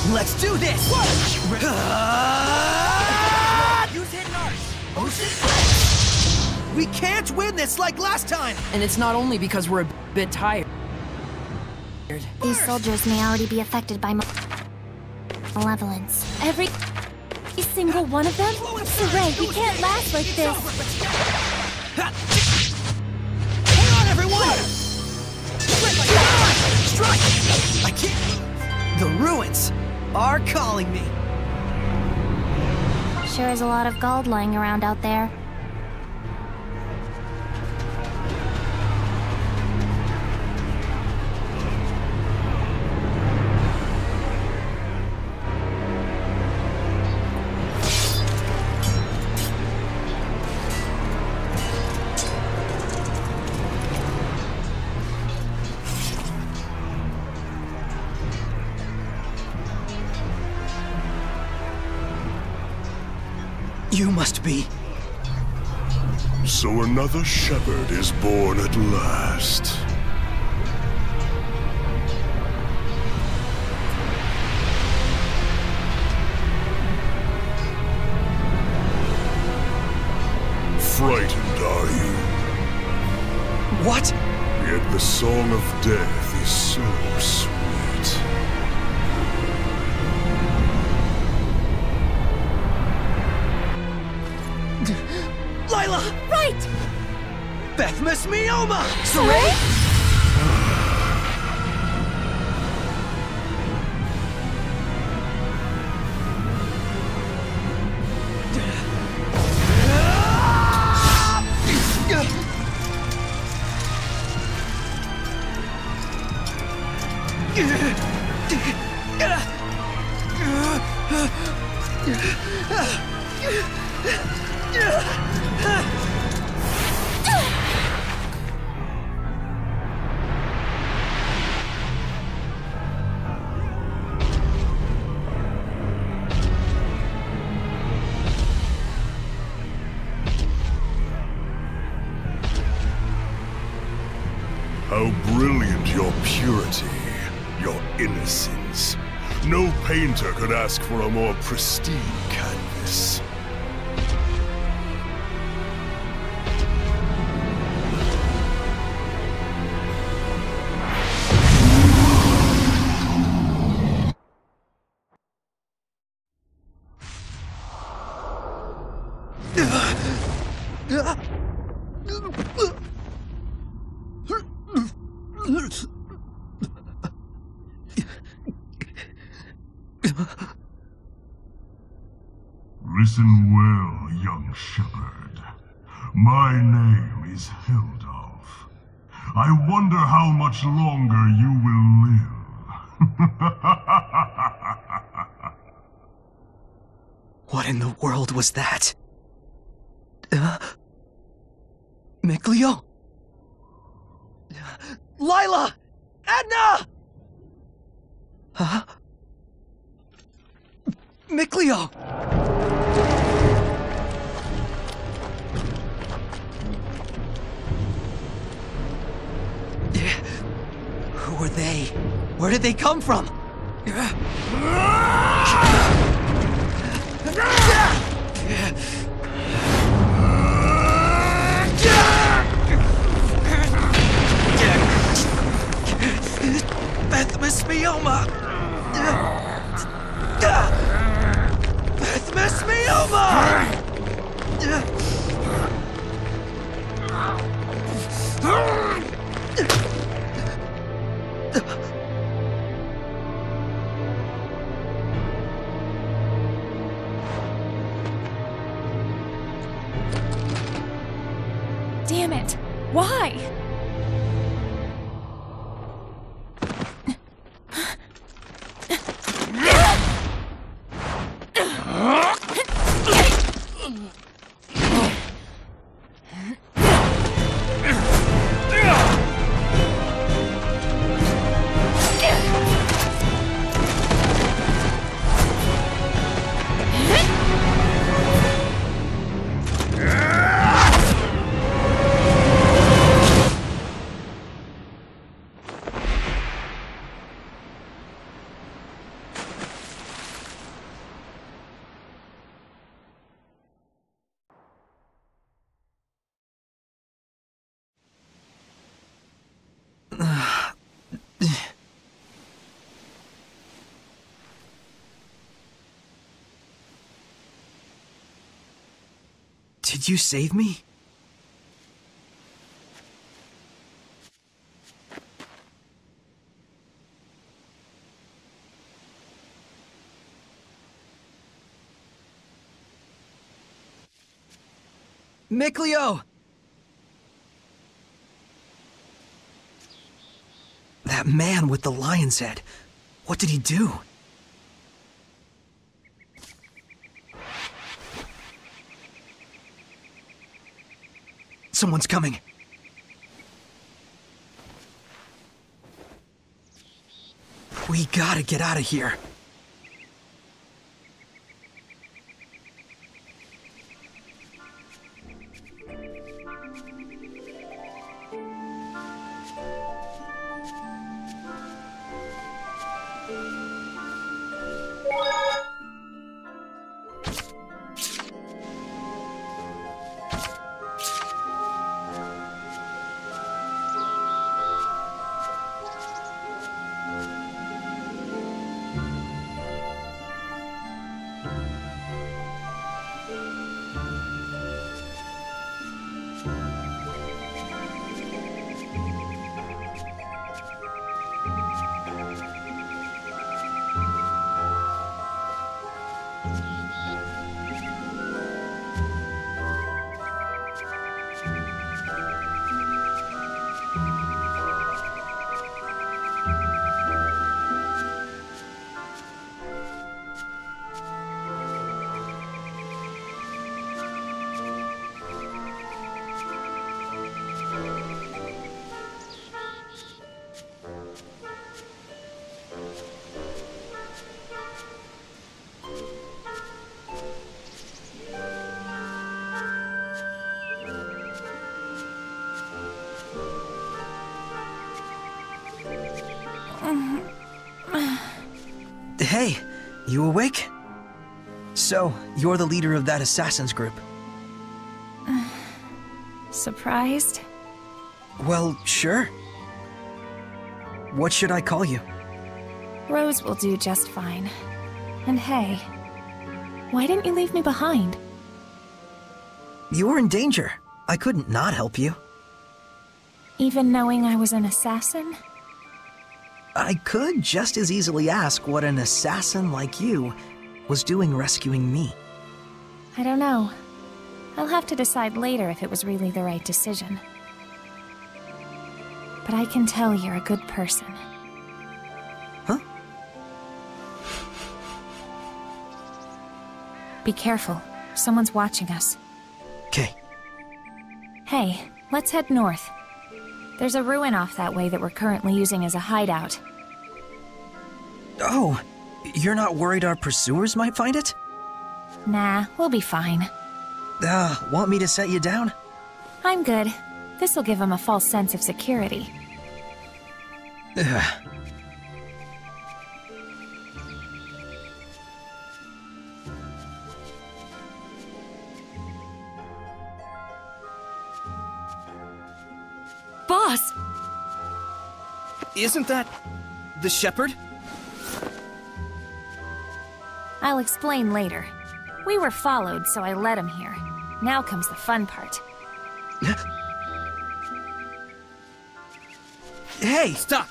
Let's do this! Use hidden arts! Ocean! We can't win this like last time! And it's not only because we're a bit tired. These soldiers may already be affected by malevolence. Every single one of them? Sorey, we can't last like this. Hang on, everyone! Strike! I can't... The ruins are calling me. Sure is a lot of gold lying around out there. You must be... So another shepherd is born at last. Frightened, are you? What? Yet the song of death is so sweet. Lila! Right! Bethmas Mioma! Sorey? How brilliant your purity, your innocence. No painter could ask for a more pristine canvas. Listen well, young shepherd. My name is Hildolf. I wonder how much longer you will live. What in the world was that? Mikleo? Lila! Edna! Huh? Mikleo! Who are they? Where did they come from? Bethmas Mioma! Bethmas Mioma! Damn it! Why? Did you save me? Mikleo! That man with the lion's head. What did he do? Someone's coming. We gotta get out of here. Hey, you awake? So, you're the leader of that assassin's group. Surprised? Well, sure. What should I call you? Rose will do just fine. And hey, why didn't you leave me behind? You were in danger. I couldn't not help you. Even knowing I was an assassin? I could just as easily ask what an assassin like you was doing rescuing me. I don't know. I'll have to decide later if it was really the right decision. But I can tell you're a good person. Huh? Be careful. Someone's watching us. Okay. Hey, let's head north. There's a ruin off that way that we're currently using as a hideout. Oh, you're not worried our pursuers might find it? Nah, we'll be fine. Want me to set you down? I'm good. This'll give them a false sense of security. Boss! Isn't that the shepherd? I'll explain later. We were followed, so I led him here. Now comes the fun part. Hey! Stop!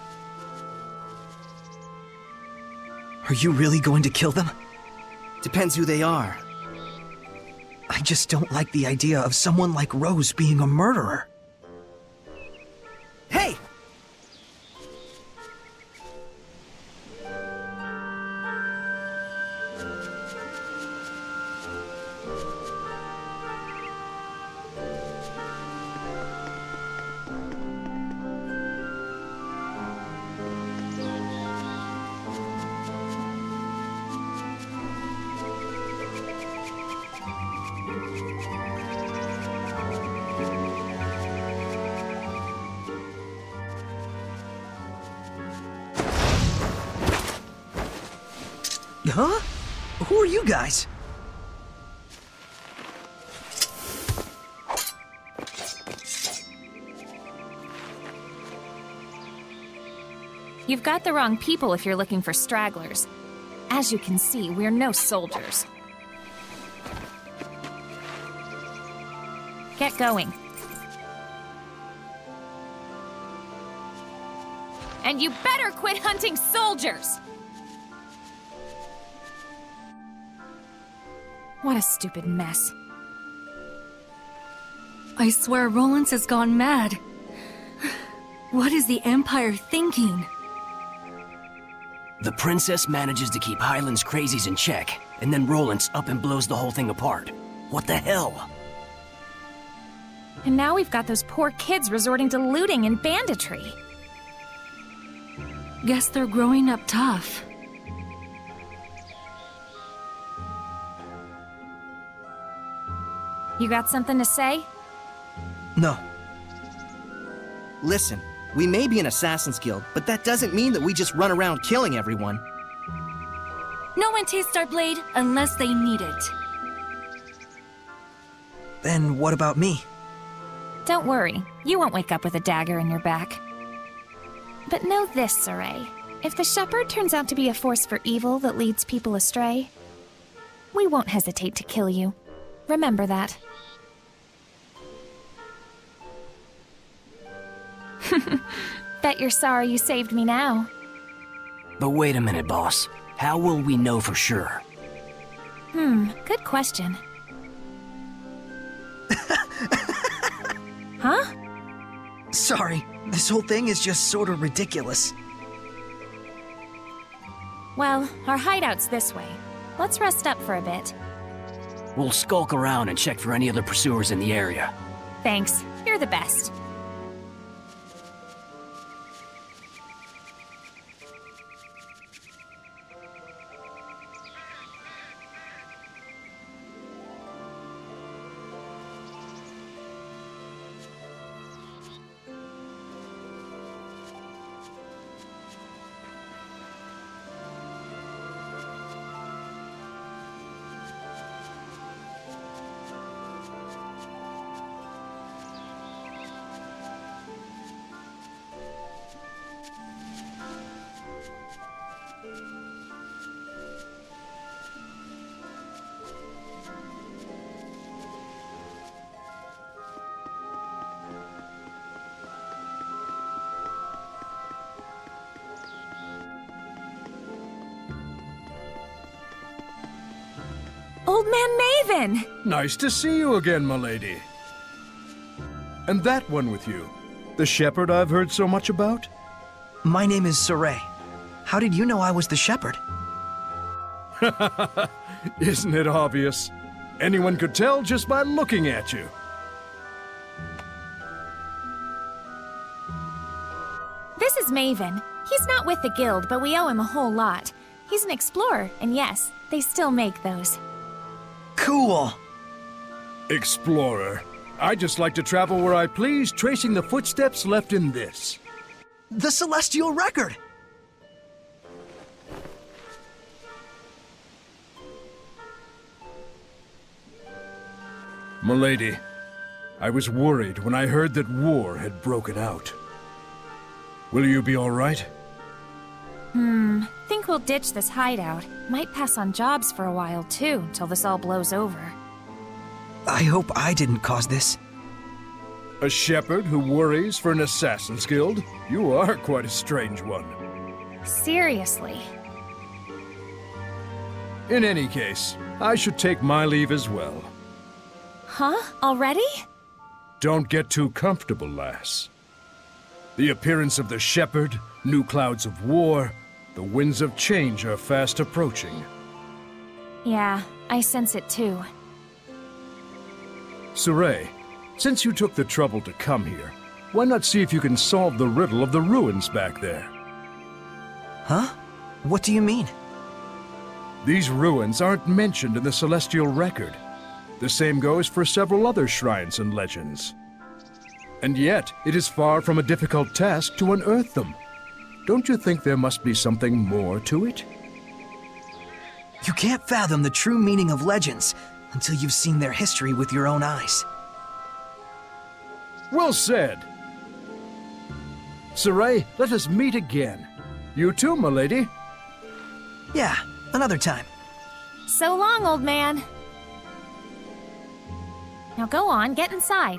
Are you really going to kill them? Depends who they are. I just don't like the idea of someone like Rose being a murderer. Hey! Huh? Who are you guys? You've got the wrong people if you're looking for stragglers. As you can see, we're no soldiers. Get going. And you better quit hunting soldiers! What a stupid mess. I swear Rollins has gone mad. What is the Empire thinking? The princess manages to keep Highland's crazies in check, and then Rollins up and blows the whole thing apart. What the hell? And now we've got those poor kids resorting to looting and banditry. Guess they're growing up tough. You got something to say? No. Listen, we may be an Assassin's Guild, but that doesn't mean that we just run around killing everyone. No one tastes our blade unless they need it. Then what about me? Don't worry, you won't wake up with a dagger in your back. But know this, Sorey. If the Shepherd turns out to be a force for evil that leads people astray, we won't hesitate to kill you. Remember that. Bet you're sorry you saved me now. But wait a minute, boss. How will we know for sure? Good question. Huh? Sorry, this whole thing is just sort of ridiculous. Well, our hideout's this way. Let's rest up for a bit. We'll skulk around and check for any other pursuers in the area. Thanks. You're the best. Old Man Maven! Nice to see you again, milady. And that one with you, the shepherd I've heard so much about? My name is Sorey. How did you know I was the Shepherd? Isn't it obvious? Anyone could tell just by looking at you. This is Maven. He's not with the guild, but we owe him a whole lot. He's an explorer, and yes, they still make those. Cool! Explorer. I just like to travel where I please, tracing the footsteps left in this. The Celestial Record! Milady, I was worried when I heard that war had broken out. Will you be all right? Think we'll ditch this hideout. Might pass on jobs for a while, too, till this all blows over. I hope I didn't cause this. A shepherd who worries for an Assassin's Guild? You are quite a strange one. Seriously. In any case, I should take my leave as well. Huh? Already? Don't get too comfortable, lass. The appearance of the shepherd, new clouds of war, the winds of change are fast approaching. Yeah, I sense it too. Sorey, since you took the trouble to come here, why not see if you can solve the riddle of the ruins back there? Huh? What do you mean? These ruins aren't mentioned in the Celestial Record. The same goes for several other shrines and legends. And yet, it is far from a difficult task to unearth them. Don't you think there must be something more to it? You can't fathom the true meaning of legends until you've seen their history with your own eyes. Well said. Sorey, let us meet again. You too, milady. Yeah, another time. So long, old man. Now go on, get inside.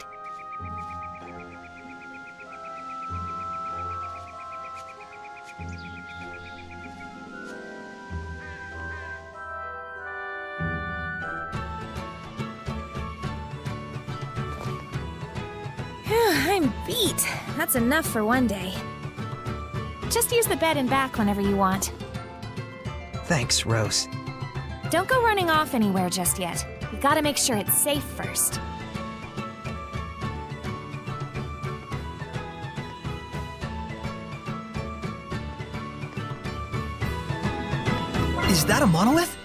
I'm beat. That's enough for one day. Just use the bed and back whenever you want. Thanks, Rose. Don't go running off anywhere just yet. We gotta make sure it's safe first. Is that a monolith?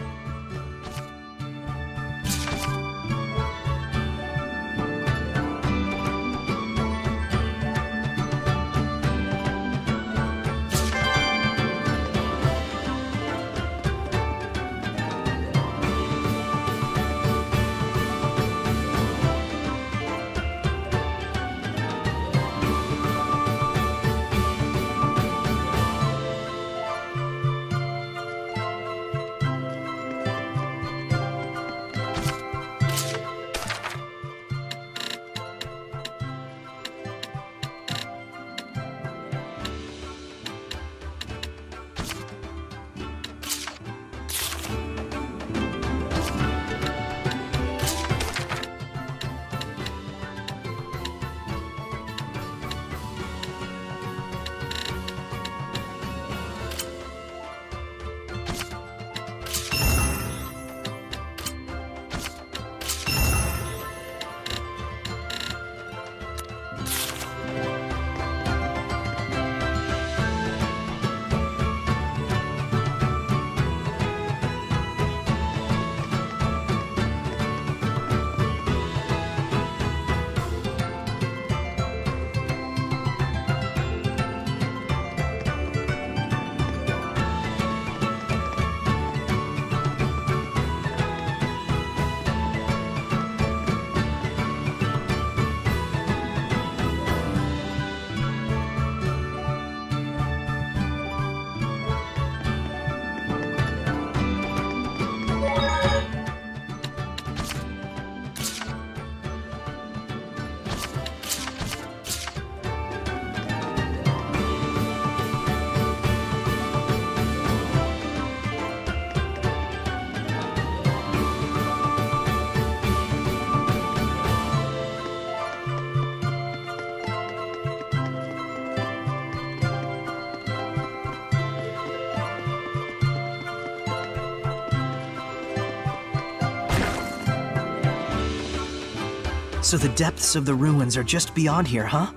So the depths of the ruins are just beyond here, huh?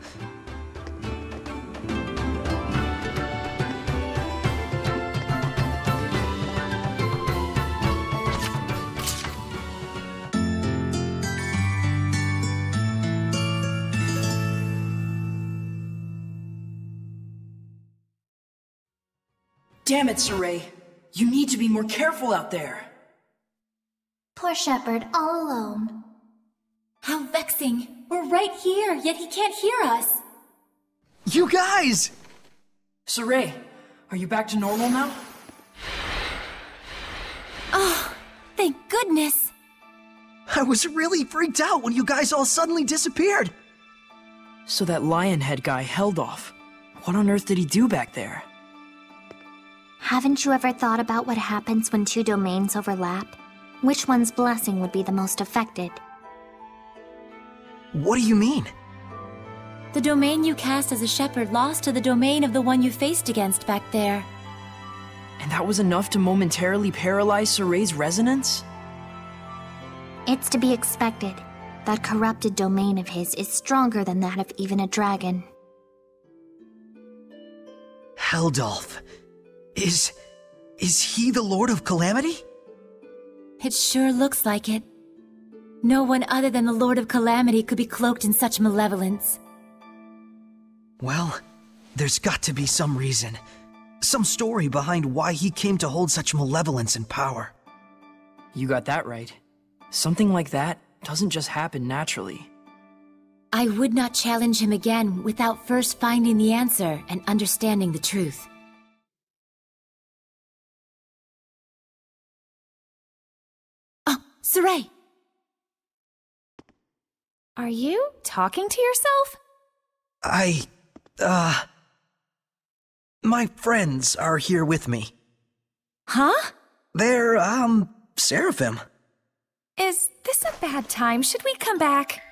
Damn it, Sorey. You need to be more careful out there. Poor shepherd, all alone. How vexing! We're right here, yet he can't hear us! You guys! Sorey, are you back to normal now? Oh, thank goodness! I was really freaked out when you guys all suddenly disappeared. So that lion head guy held off. What on earth did he do back there? Haven't you ever thought about what happens when two domains overlap? Which one's blessing would be the most affected? What do you mean? The domain you cast as a shepherd lost to the domain of the one you faced against back there. And that was enough to momentarily paralyze Sorey's resonance? It's to be expected. That corrupted domain of his is stronger than that of even a dragon. Heldolf. Is he the Lord of Calamity? It sure looks like it. No one other than the Lord of Calamity could be cloaked in such malevolence. Well, there's got to be some reason. Some story behind why he came to hold such malevolence and power. You got that right. Something like that doesn't just happen naturally. I would not challenge him again without first finding the answer and understanding the truth. Oh, Sorey! Are you talking to yourself? My friends are here with me. Huh? They're, seraphim. Is this a bad time? Should we come back?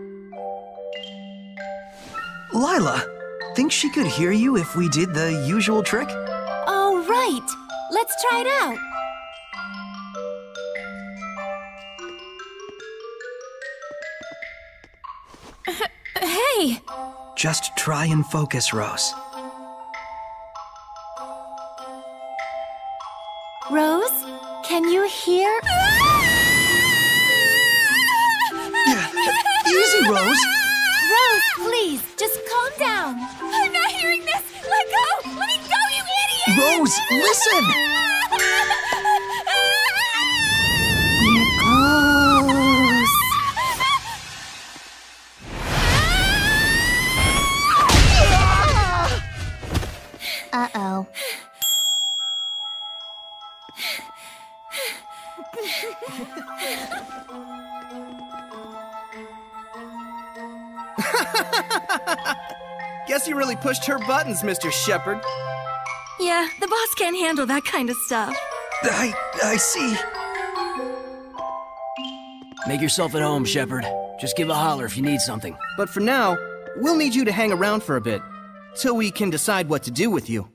Lila, think she could hear you if we did the usual trick? Oh, right! Let's try it out! Hey! Just try and focus, Rose. Rose, can you hear? Easy, Rose! Rose, please, just calm down. I'm not hearing this! Let go! Let me go, you idiot! Rose, listen! We're close. Uh-oh. Guess you really pushed her buttons, Mr. Shepard. Yeah, the boss can't handle that kind of stuff. I see. Make yourself at home, Shepard. Just give a holler if you need something. But for now, we'll need you to hang around for a bit, till we can decide what to do with you.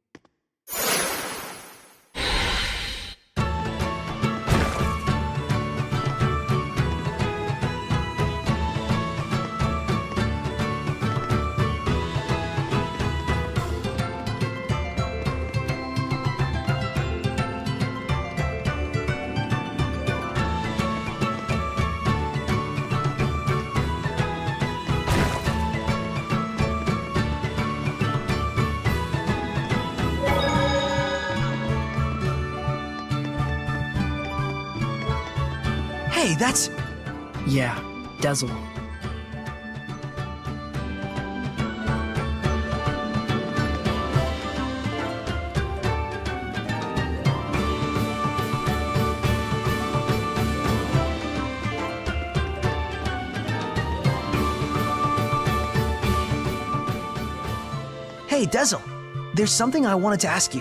Hey, that's... Yeah, Dazzle. Hey, Dazzle. There's something I wanted to ask you.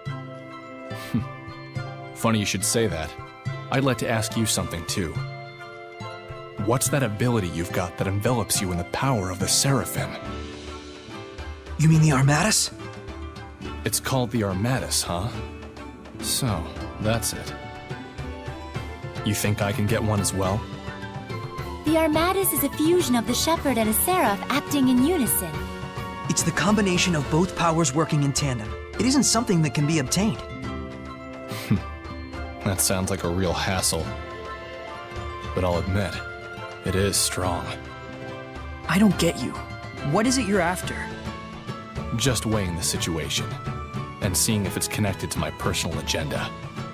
Funny you should say that. I'd like to ask you something, too. What's that ability you've got that envelops you in the power of the Seraphim? You mean the Armatus? It's called the Armatus, huh? So, that's it. You think I can get one as well? The Armatus is a fusion of the Shepherd and a Seraph acting in unison. It's the combination of both powers working in tandem. It isn't something that can be obtained. That sounds like a real hassle. But I'll admit, it is strong. I don't get you. What is it you're after? Just weighing the situation, and seeing if it's connected to my personal agenda.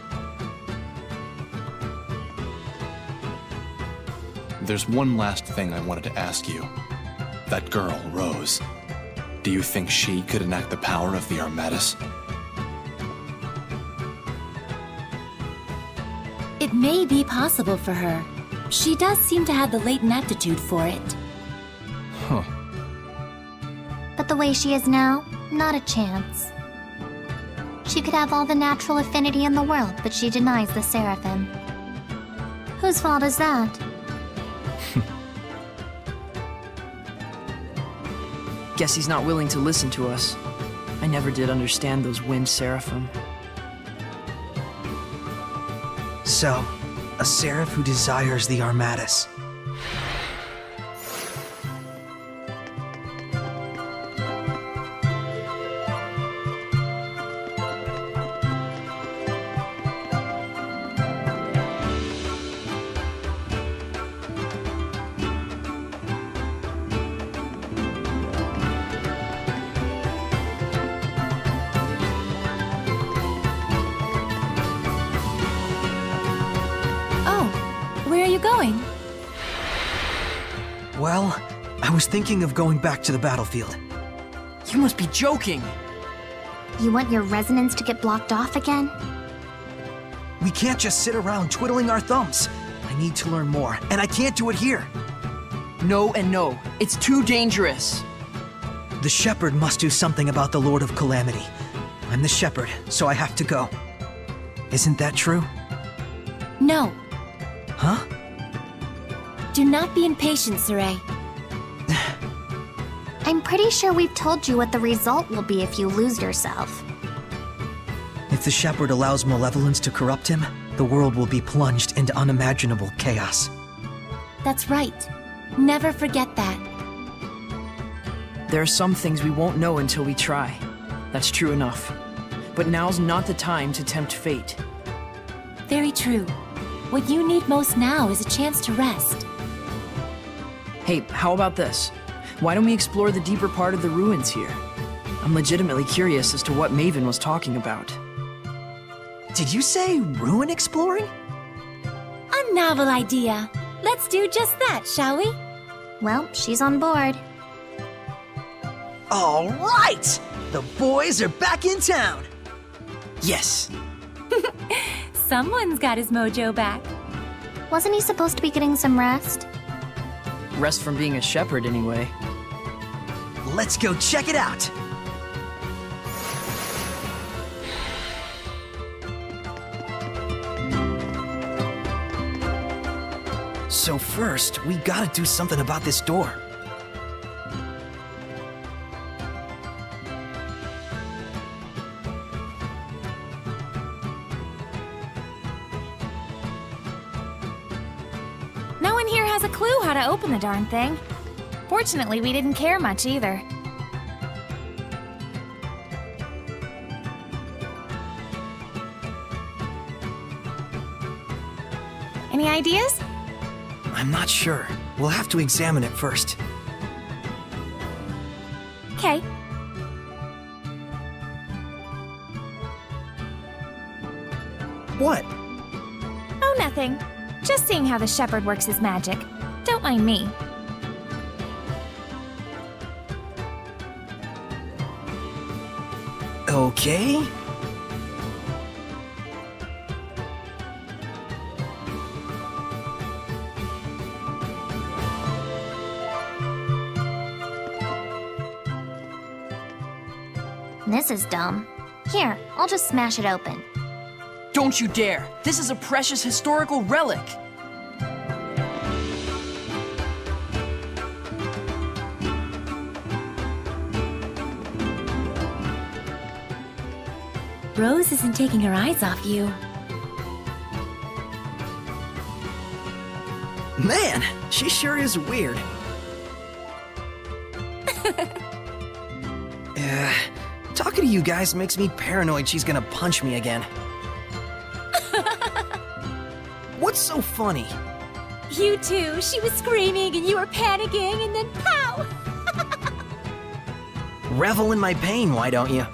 There's one last thing I wanted to ask you. That girl, Rose. Do you think she could enact the power of the Armatus? It may be possible for her. She does seem to have the latent aptitude for it. Huh. But the way she is now, not a chance. She could have all the natural affinity in the world, but she denies the Seraphim. Whose fault is that? Guess he's not willing to listen to us. I never did understand those wind Seraphim. So, a Seraph who desires the Armatus. Where are you going? Well, I was thinking of going back to the battlefield. You must be joking! You want your resonance to get blocked off again? We can't just sit around twiddling our thumbs. I need to learn more, and I can't do it here. No and no. It's too dangerous. The shepherd must do something about the Lord of Calamity. I'm the shepherd, so I have to go. Isn't that true? No. Huh? Do not be impatient, Sorey. I'm pretty sure we've told you what the result will be if you lose yourself. If the shepherd allows malevolence to corrupt him, the world will be plunged into unimaginable chaos. That's right. Never forget that. There are some things we won't know until we try. That's true enough. But now's not the time to tempt fate. Very true. What you need most now is a chance to rest. Hey, how about this? Why don't we explore the deeper part of the ruins here? I'm legitimately curious as to what Maven was talking about. Did you say ruin exploring? A novel idea. Let's do just that, shall we? Well, she's on board. All right! The boys are back in town! Yes! Someone's got his mojo back. Wasn't he supposed to be getting some rest? Rest from being a shepherd, anyway. Let's go check it out! So first, we gotta do something about this door. No one here has a clue how to open the darn thing. Fortunately, we didn't care much either. Any ideas? I'm not sure. We'll have to examine it first. Okay. What? Oh, nothing. Just seeing how the shepherd works his magic. Don't mind me. Okay. This is dumb. Here, I'll just smash it open. Don't you dare! This is a precious historical relic! Rose isn't taking her eyes off you. Man, she sure is weird. Talking to you guys makes me paranoid she's gonna punch me again. What's so funny? You too. She was screaming and you were panicking and then pow! Revel in my pain, why don't you?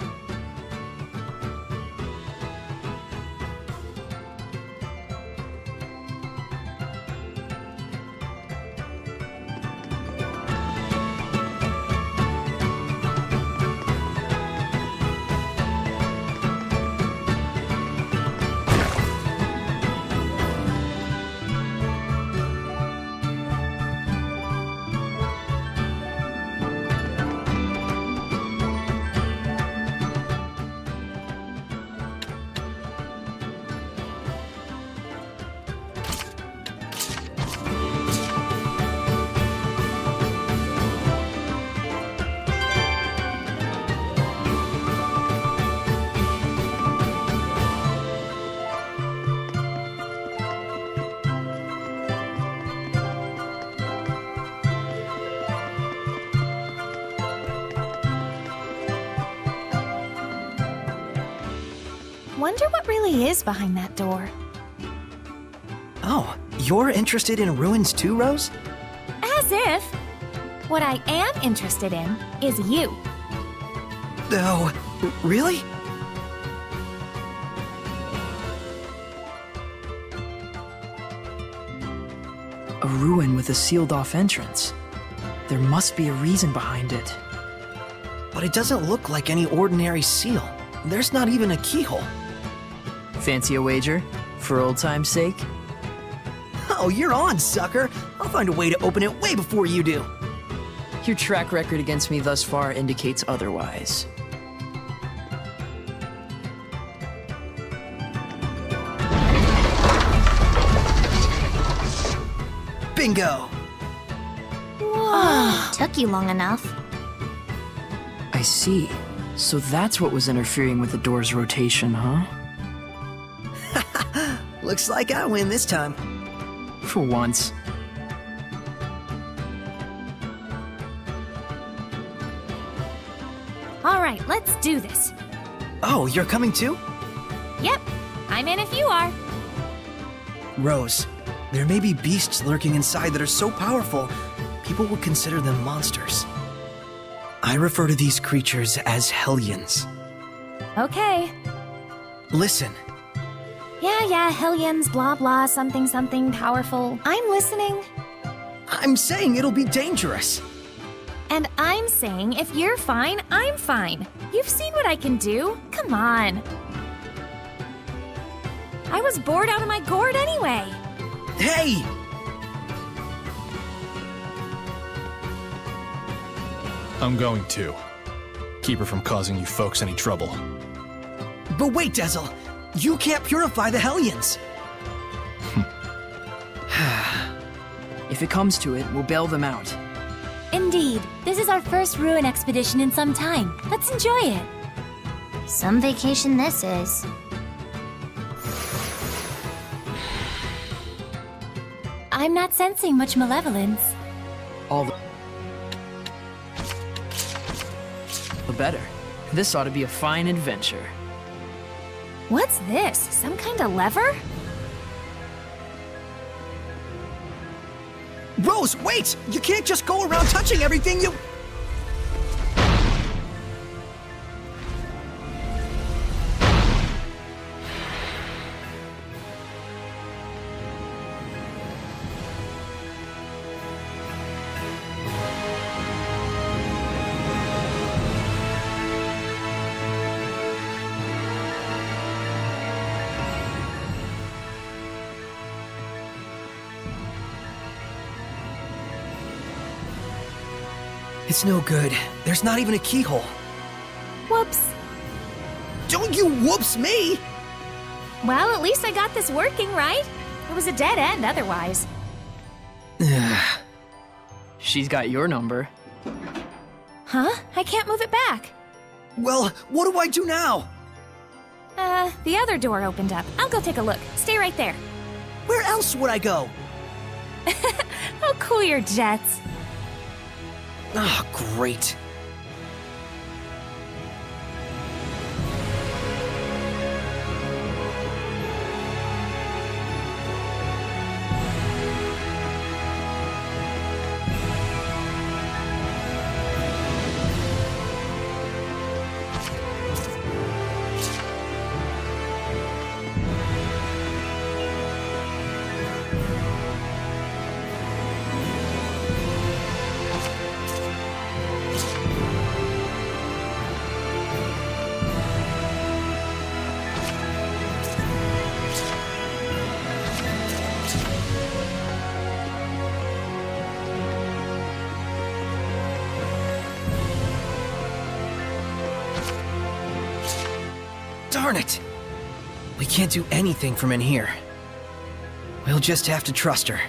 Wonder what really is behind that door. Oh, you're interested in ruins too, Rose? As if. What I am interested in is you. Oh, really? A ruin with a sealed-off entrance. There must be a reason behind it. But it doesn't look like any ordinary seal. There's not even a keyhole. Fancy a wager? For old time's sake? Oh, you're on, sucker. I'll find a way to open it way before you do. Your track record against me thus far indicates otherwise. Bingo! Whoa. Took you long enough. I see. So that's what was interfering with the door's rotation, huh? Looks like I win this time. For once. All right, let's do this. Oh, you're coming too? Yep, I'm in if you are. Rose, there may be beasts lurking inside that are so powerful, people would consider them monsters. I refer to these creatures as Hellions. Okay. Listen. Yeah, Hellions, blah blah, something something powerful. I'm listening. I'm saying it'll be dangerous. And I'm saying if you're fine, I'm fine. You've seen what I can do. Come on. I was bored out of my gourd anyway. Hey! I'm going to. Keep her from causing you folks any trouble. But wait, Dezel. You can't purify the Hellions. If it comes to it, we'll bail them out. Indeed. This is our first ruin expedition in some time. Let's enjoy it. Some vacation this is. I'm not sensing much malevolence. All the better. This ought to be a fine adventure. What's this? Some kind of lever? Rose, wait! You can't just go around touching everything you... It's no good. There's not even a keyhole. Whoops. Don't you whoops me! Well, at least I got this working, right? It was a dead end otherwise. She's got your number. Huh? I can't move it back. Well, what do I do now? The other door opened up. I'll go take a look. Stay right there. Where else would I go? Oh, cool your jets. Ah, great. Darn it! We can't do anything from in here. We'll just have to trust her.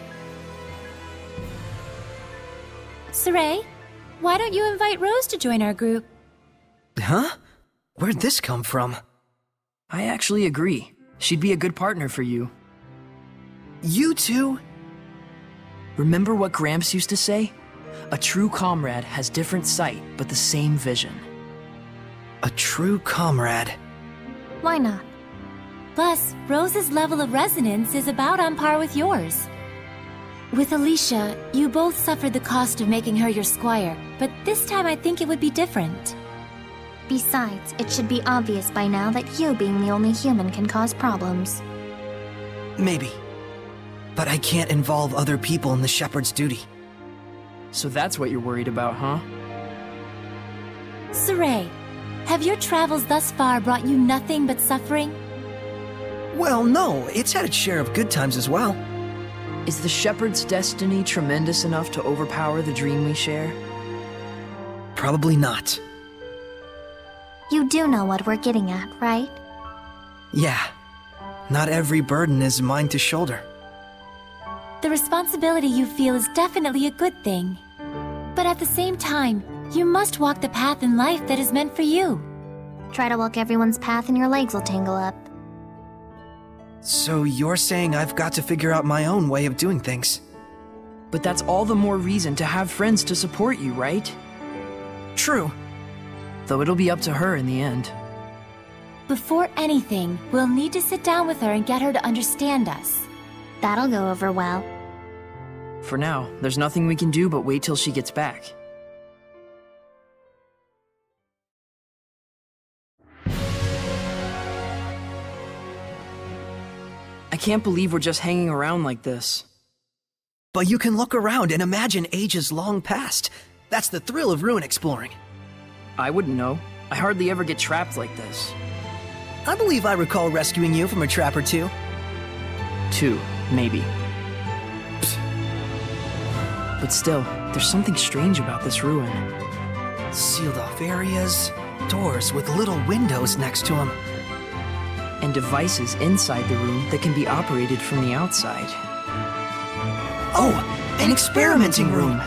Sorey, why don't you invite Rose to join our group? Huh? Where'd this come from? I actually agree. She'd be a good partner for you. You two? Remember what Gramps used to say? A true comrade has different sight, but the same vision. A true comrade. Why not? Plus, Rose's level of resonance is about on par with yours. With Alicia, you both suffered the cost of making her your squire, but this time I think it would be different. Besides, it should be obvious by now that you being the only human can cause problems. Maybe. But I can't involve other people in the shepherd's duty. So that's what you're worried about, huh? Sorey, have your travels thus far brought you nothing but suffering? Well, no, it's had its share of good times as well. Is the Shepherd's destiny tremendous enough to overpower the dream we share? Probably not. You do know what we're getting at, right? Yeah. Not every burden is mine to shoulder. The responsibility you feel is definitely a good thing. But at the same time, you must walk the path in life that is meant for you. Try to walk everyone's path and your legs will tangle up. So you're saying I've got to figure out my own way of doing things? But that's all the more reason to have friends to support you, right? True. Though it'll be up to her in the end. Before anything, we'll need to sit down with her and get her to understand us. That'll go over well. For now, there's nothing we can do but wait till she gets back. I can't believe we're just hanging around like this. But you can look around and imagine ages long past. That's the thrill of ruin exploring. I wouldn't know. I hardly ever get trapped like this. I believe I recall rescuing you from a trap or two. 2, maybe. But still, there's something strange about this ruin. Sealed off areas, doors with little windows next to them. And devices inside the room that can be operated from the outside. Oh, an experimenting room!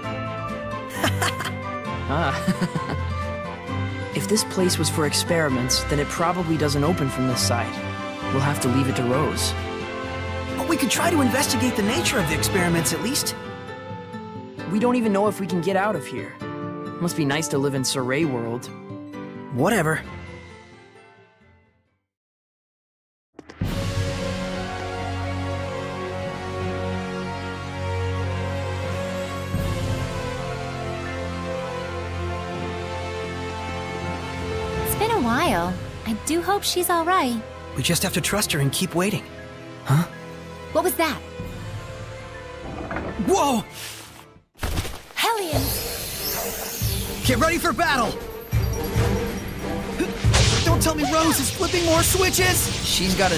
If this place was for experiments, then it probably doesn't open from this side. We'll have to leave it to Rose. But we could try to investigate the nature of the experiments at least. We don't even know if we can get out of here. Must be nice to live in Sorey world. Whatever. It's been a while. I do hope she's alright. We just have to trust her and keep waiting. Huh? What was that? Whoa! Hellions! Get ready for battle! Don't tell me Rose is flipping more switches! She's got a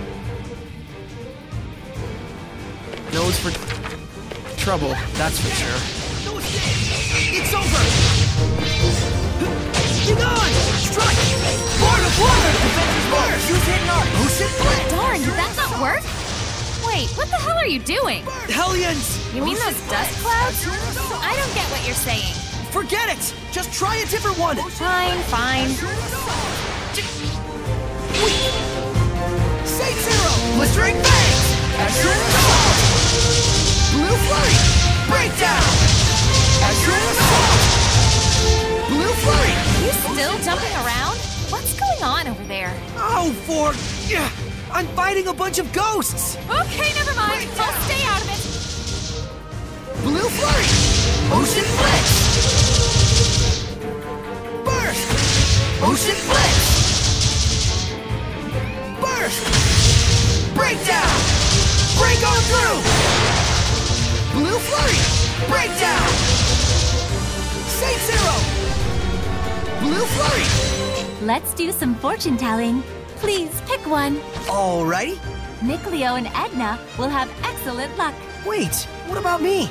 nose for trouble, that's for sure. It's over! Get on! Strike! Board of water! Defender's burst! Use hidden art! Ocean flip! Darn, did that not work? Wait, what the hell are you doing? Hellions! You mean those dust clouds? I don't get what you're saying. Forget it! Just try a different one! Fine, fine. Saint Zero! Blistering Fangs! Azure Assault! Blue Flurry! Breakdown! Azure Assault! Blue Flurry! You still jumping around? What's going on over there? Oh, I'm fighting a bunch of ghosts! Okay, never mind. I'll stay out of it. Blue Flurry! Ocean Blitz! Burst! Ocean Blitz! Burst! Breakdown! Break on through! Blue Flurry! Breakdown! Saint Zero! Blue Flurry! Let's do some fortune telling. Please pick one. Alrighty. Nick, Leo, and Edna will have excellent luck. Wait, what about me?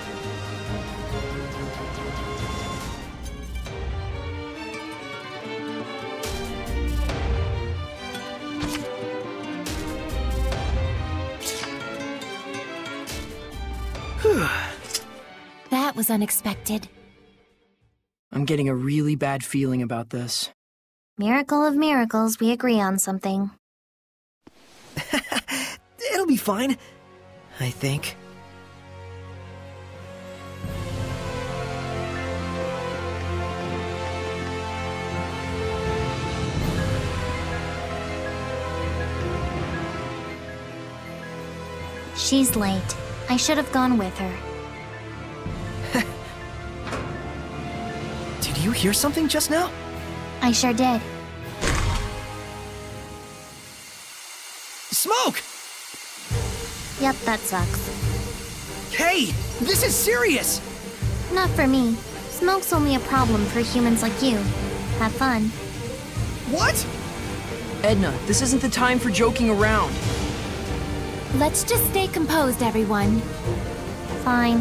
That was unexpected. I'm getting a really bad feeling about this. Miracle of miracles, we agree on something. It'll be fine, I think. She's late. I should have gone with her. Did you hear something just now? I sure did. Smoke! Yep, that sucks. Hey, this is serious! Not for me. Smoke's only a problem for humans like you. Have fun. What? Edna, this isn't the time for joking around. Let's just stay composed, everyone. Fine.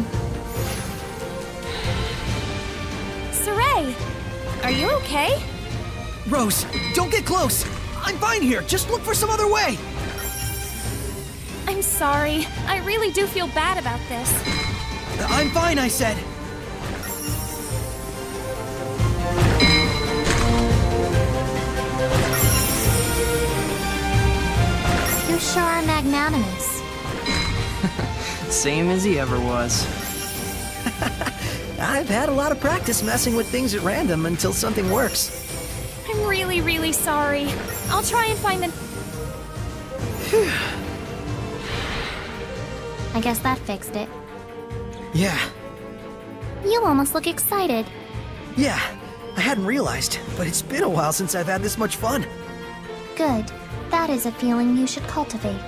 Sorey, are you okay? Rose, don't get close! I'm fine here, just look for some other way! I'm sorry. I really do feel bad about this. I'm fine, I said! You sure are magnanimous. Same as he ever was. I've had a lot of practice messing with things at random until something works. I'm really, really sorry. I'll try and find the... I guess that fixed it. Yeah. You almost look excited. Yeah, I hadn't realized, but it's been a while since I've had this much fun. Good. That is a feeling you should cultivate.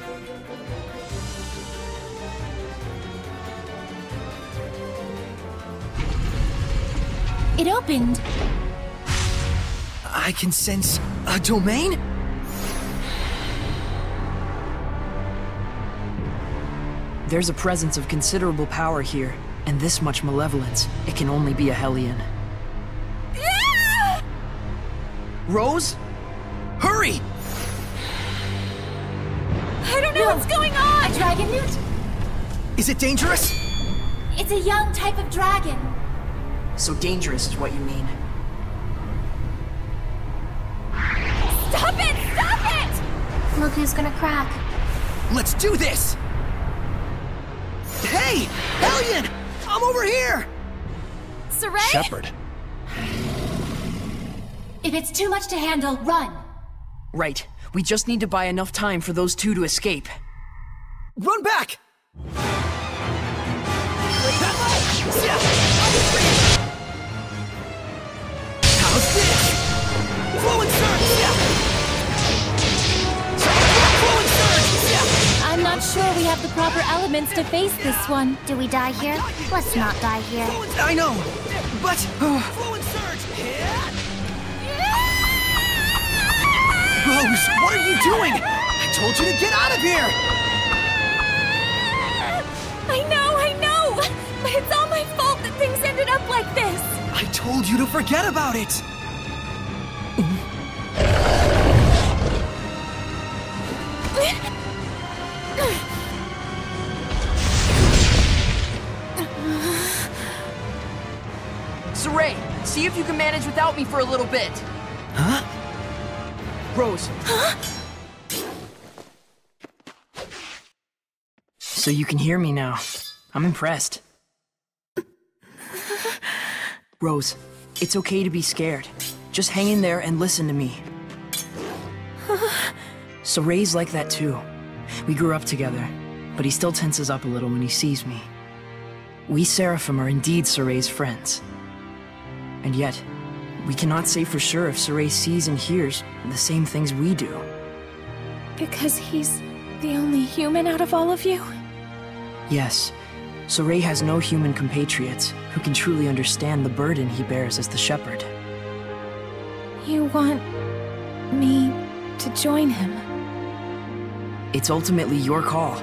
It opened. I can sense a domain? There's a presence of considerable power here, and this much malevolence. It can only be a Hellion. Rose? Hurry! I don't know what's going on! A dragon newt? Is it dangerous? It's a young type of dragon. So dangerous is what you mean. Stop it! Stop it! Look who's gonna crack. Let's do this! Hey! Hellion! I'm over here! Sorey? Shepard. If it's too much to handle, run. Right. We just need to buy enough time for those two to escape. Run back! How's this? Flowing surge! Flowing surge! I'm not sure we have the proper elements to face this one. Do we die here? Let's not die here. I know, but... Flowing surge! Rose, what are you doing? I told you to get out of here! I know! But it's all my fault that things ended up like this! I told you to forget about it! Sorey, see if you can manage without me for a little bit. Huh? Rose. Huh? So you can hear me now. I'm impressed. Rose, it's okay to be scared. Just hang in there and listen to me. Sorey's like that too. We grew up together, but he still tenses up a little when he sees me. We Seraphim are indeed Sorey's friends. And yet, we cannot say for sure if Sorey sees and hears the same things we do. Because he's the only human out of all of you? Yes. Sorey has no human compatriots who can truly understand the burden he bears as the shepherd. You want me to join him? It's ultimately your call.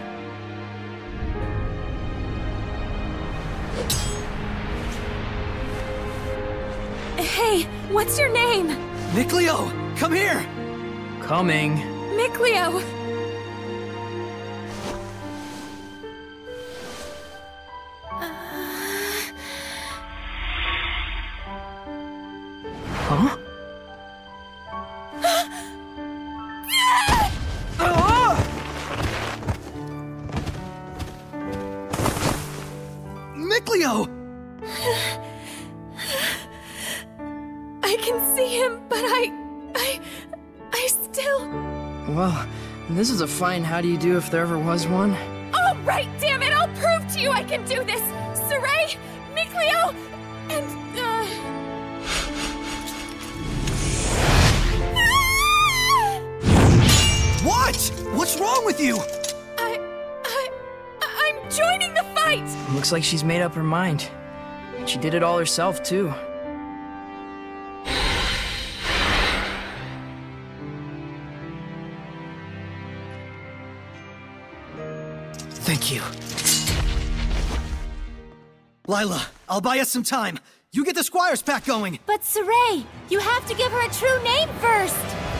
Hey, what's your name? Mikleo, come here! Coming. Mikleo! Huh? Mikleo! I can see him, but I still... Well, this is a fine how do you do if there ever was one. Oh, right, damn it! I'll prove to you I can do this! Sorey, Mikleo, and, What? What's wrong with you? I'm joining the fight! Looks like she's made up her mind. She did it all herself, too. Thank you. Lila, I'll buy us some time. You get the Squire's pack going. But Sorey, you have to give her a true name first.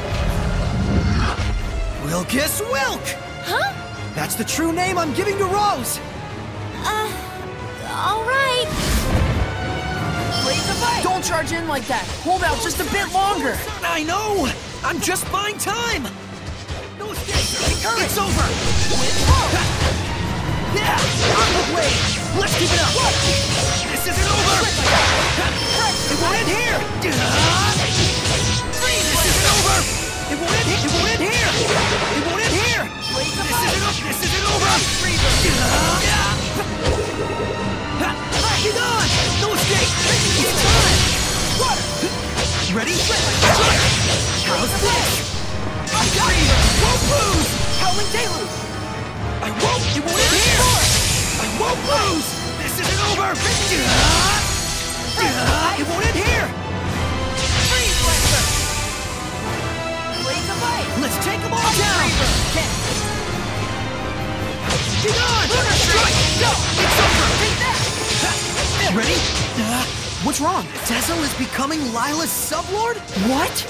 Wilkis Wilk! Huh? That's the true name I'm giving to Rose! All right. Blaze of Ice! Don't charge in like that! Hold out just a bit longer! I know! I'm just buying time! No escape! It's over! Yeah! Aqua Blade! Let's keep it up! This isn't over! It won't end here! This isn't over! It won't end here! It won't end here! It won't end here! This isn't over! Get on! No escape! It's time! Ready? How's this? I got it! Won't lose! Howling Deluge! I won't! It won't end here! I won't lose! This isn't over! It won't end here! Freeze Blaster! Blaze of Ice! Let's take them all down! Get on! Strike! Go! It's over! Take that! Ready? What's wrong? Dazzle is becoming Lila's sublord? What?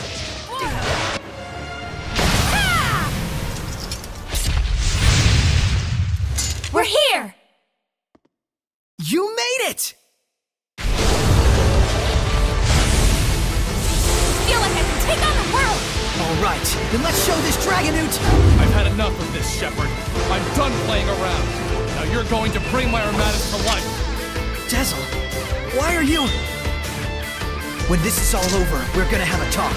We're here! You made it! Feel like I can take on the world! Alright, then let's show this Dragonoot! I've had enough of this, Shepard. I'm done playing around. Now you're going to bring my Armadas to life. Dazzle, why are you... When this is all over, we're gonna have a talk.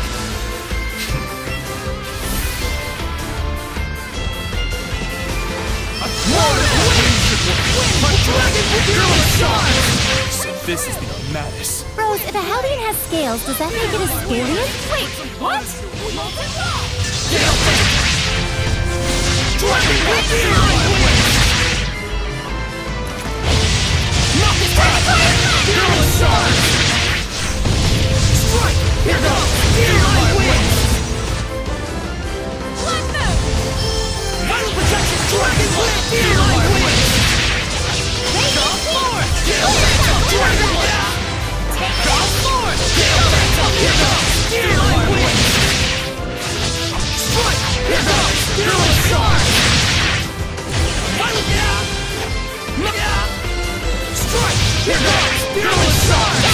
So this is the Armadas. Rose, if a Hellion has scales, does that make it a Scalian? Wait, what? Strike! Here goes! Gearline wins! Vital protection! Dragon Blade! Gearline wins! Come forward! Dragon Blade! Come forward! Here goes! Gearline wins! Strike! Here goes! Gearline Charge! Vital down! Strike! Here goes! Gearline Charge!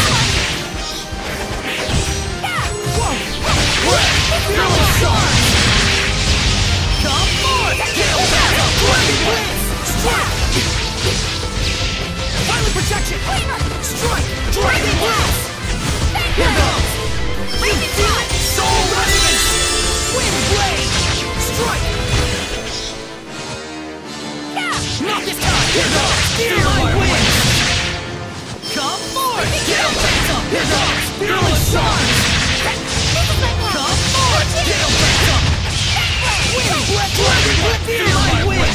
Fearless Charge! Come forward! Dragon Blitz! Strike! Violent Protection! Strike! Dragon Blitz! Here goes! Raging Shot! Soul Resonance! Wind Blade! Strike! Not this time! Here goes! Gearline Wind! Come forward! Here goes! Fearless Charge! Come forward! Gale Phantom! Wind Blade! Dragon Blade! Gearline Wind!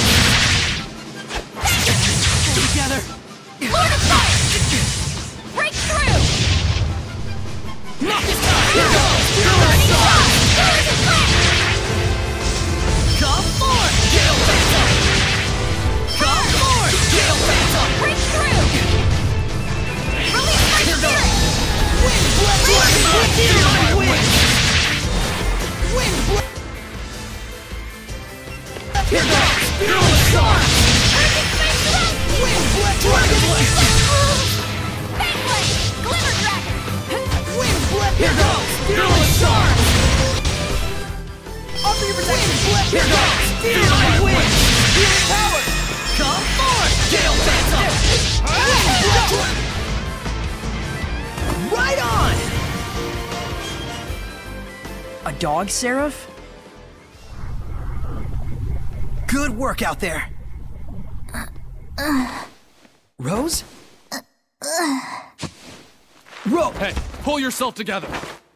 Together! Lord of Fire! Break through! Not this time! Here goes! Fearless Charge! Come forward! Gale Phantom! Come forward! Gale Phantom! Break through! Release my spirit! Wind Blade! Dragon Blade! Gearline Wind! Wind Blade! Here goes! Fearless Charge! Wind Blade! Dragon Blade! Beyblade! Glimmer Dragon! Wind Blade! Here goes! Fearless Charge! Offer your protection! Here goes! Gearline Wind! Healing Power! Come forward! Gale Phantom! Wind Blade! Right on! A dog, Seraph? Good work out there. Rose? Hey, pull yourself together.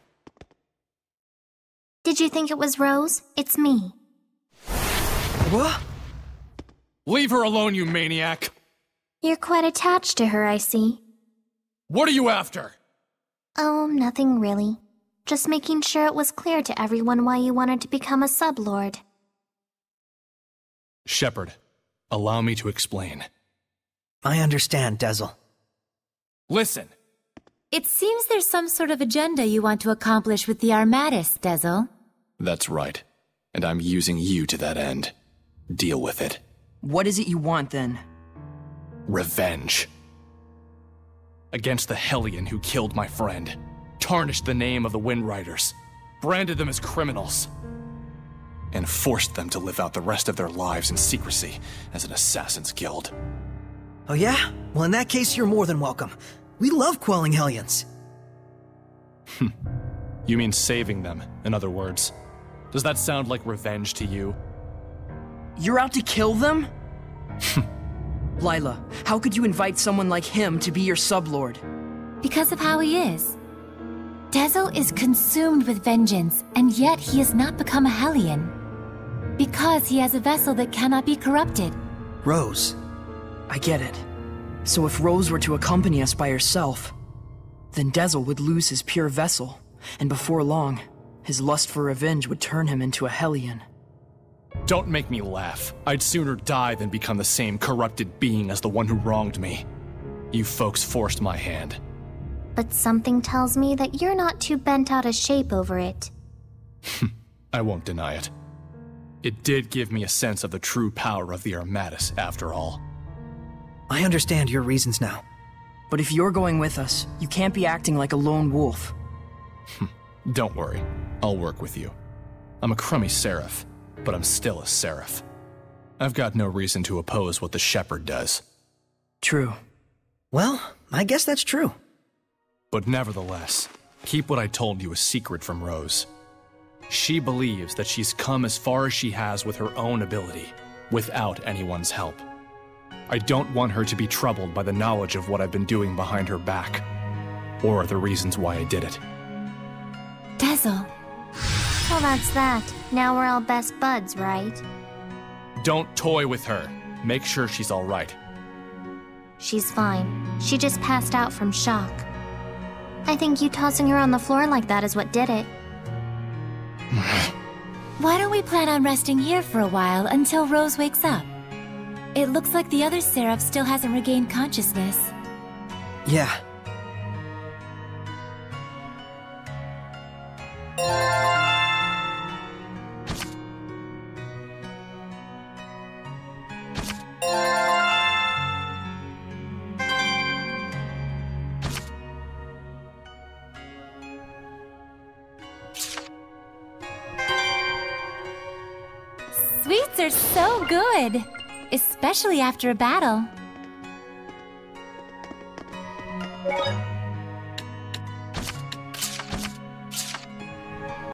Did you think it was Rose? It's me. What? Leave her alone, you maniac. You're quite attached to her, I see. What are you after? Oh, nothing really. Just making sure it was clear to everyone why you wanted to become a sublord. Shepard, Allow me to explain. I understand, Dezel. Listen! It seems there's some sort of agenda you want to accomplish with the Armatis, Dezel. That's right. And I'm using you to that end. Deal with it. What is it you want, then? Revenge. Against the Hellion who killed my friend, tarnished the name of the Windriders, branded them as criminals, and forced them to live out the rest of their lives in secrecy as an assassin's guild. Oh yeah? Well, in that case, you're more than welcome. We love quelling Hellions. You mean saving them, in other words. Does that sound like revenge to you? You're out to kill them? Lila, how could you invite someone like him to be your sublord? Because of how he is. Dezel is consumed with vengeance, and yet he has not become a Hellion. Because he has a vessel that cannot be corrupted. Rose. I get it. So if Rose were to accompany us by herself, then Dezel would lose his pure vessel, and before long, his lust for revenge would turn him into a Hellion. Don't make me laugh. I'd sooner die than become the same corrupted being as the one who wronged me. You folks forced my hand. But something tells me that you're not too bent out of shape over it. I won't deny it. It did give me a sense of the true power of the Armatis, after all. I understand your reasons now. But if you're going with us, you can't be acting like a lone wolf. Don't worry. I'll work with you. I'm a crummy seraph, but I'm still a seraph. I've got no reason to oppose what the shepherd does. True. Well, I guess that's true. But nevertheless, keep what I told you a secret from Rose. She believes that she's come as far as she has with her own ability, without anyone's help. I don't want her to be troubled by the knowledge of what I've been doing behind her back, or the reasons why I did it. Dezel. Well, that's that. Now we're all best buds, right? Don't toy with her. Make sure she's all right. She's fine. She just passed out from shock. I think you tossing her on the floor like that is what did it. Why don't we plan on resting here for a while until Rose wakes up? It looks like the other Seraph still hasn't regained consciousness. Yeah. Sweets are so good, especially after a battle.